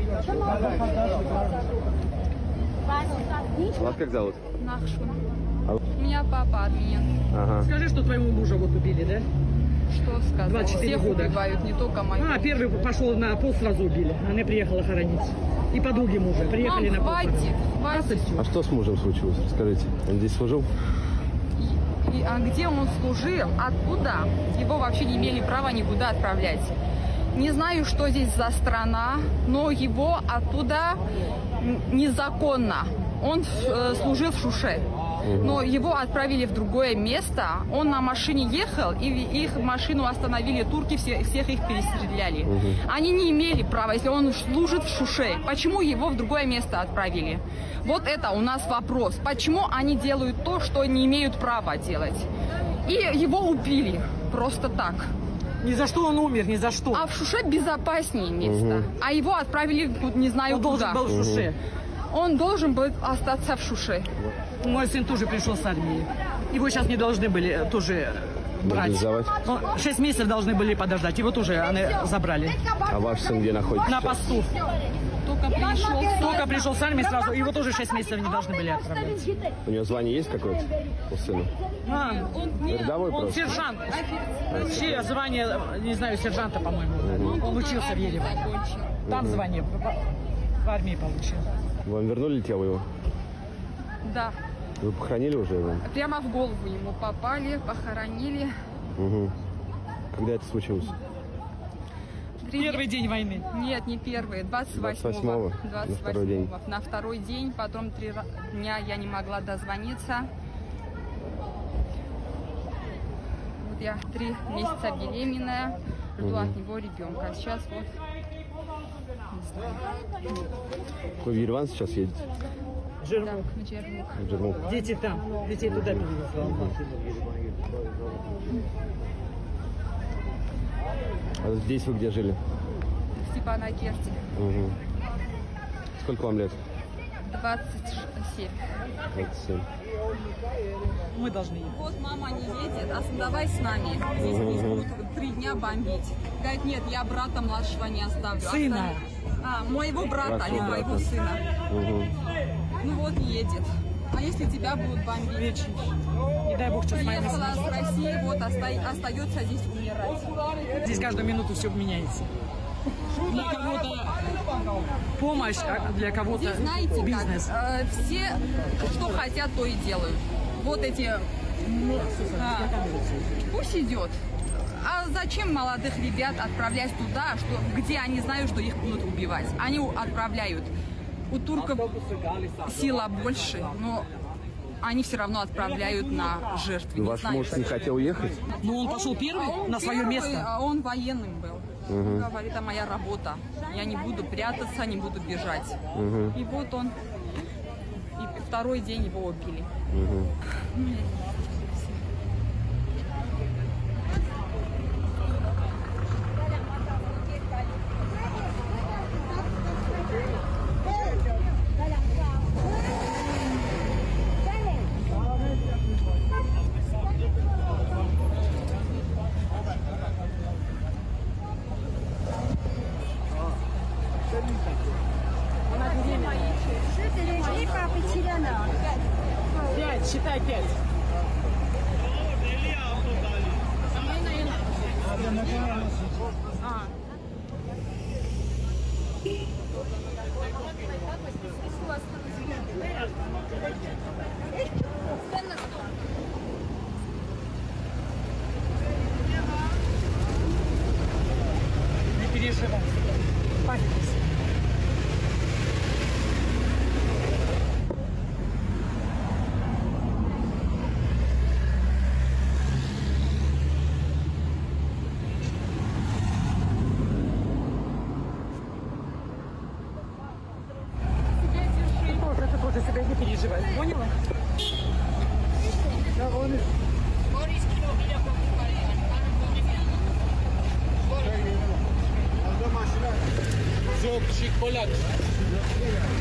Вас как зовут? Нахшун. У меня папа армян. Ага. Скажи, что твоего мужа вот убили, да? Что сказать? 24 Всех года. убивают, не только моего. Первый пошел на пост, сразу убили. Она приехала хоронить. И подруги мужа приехали на пост. Хватит. А что с мужем случилось? Расскажите. Он здесь служил? А где он служил? Откуда? Его вообще не имели права никуда отправлять. Не знаю, что здесь за страна, но его оттуда незаконно. Он служил в Шуше. Но его отправили в другое место. Он на машине ехал, и их машину остановили турки, всех их перестреляли. Они не имели права, если он служит в Шуше. Почему его в другое место отправили? Вот это у нас вопрос. Почему они делают то, что не имеют права делать? И его убили просто так. Ни за что он умер, ни за что. А в Шуше безопаснее место. А его отправили, не знаю, Он куда. должен был в Шуше. Он должен был остаться в Шуше. Мой сын тоже пришел с армии. Его сейчас не должны были тоже брать. 6 месяцев должны были подождать. Его тоже они забрали. А ваш сын где находится? На посту. Только пришел с армии сразу. Его тоже 6 месяцев не должны были отправлять. У него звание есть какое-то у сына? Рядовой Он просто? сержант. Вообще звание, не знаю, сержанта, по-моему. Он учился в Ереване. Там звание в армии получил. Вам вернули тело его? Да. Вы похоронили уже его? Прямо в голову ему попали, похоронили. Угу. Когда это случилось? Первый день войны. Нет, не первый, 28-го. 28-го. На второй день, потом 3 дня я не могла дозвониться. Вот я 3 месяца беременная, жду от него ребенка. А сейчас вот... Вы в Ереван сейчас едете? Да, в Джермук. В Джермук. Дети там. Детей туда перевезли. А здесь вы где жили? В Степанакерте. Угу. Сколько вам лет? 27. 27. Мы должны ехать. Вот мама не едет, а давай с нами. Здесь будут 3 дня бомбить. Говорит, нет, я брата младшего не оставлю. Сына. Моего брата, а не твоего сына. Ну вот не едет. А если тебя будут бомбить? Не дай бог, что с вами Приехала с России, вот остается здесь умирать. Здесь каждую минуту все меняется. Для кого-то помощь, а для кого-то Здесь, знаете, бизнес. как, все, что хотят, то и делают. Вот эти... пусть идет. А зачем молодых ребят отправлять туда, где они знают, что их будут убивать? Они отправляют. У турков сила больше, но они все равно отправляют на жертвы. Ваш муж не хотел уехать? Ну, он пошел первый на свое место. А он военным был. Он говорит, это моя работа. Я не буду прятаться, не буду бежать. И вот он. И второй день его убили. Считай 5. Не переживай. Паника. Ты себя не переживай, поняла? Çok şık Polat.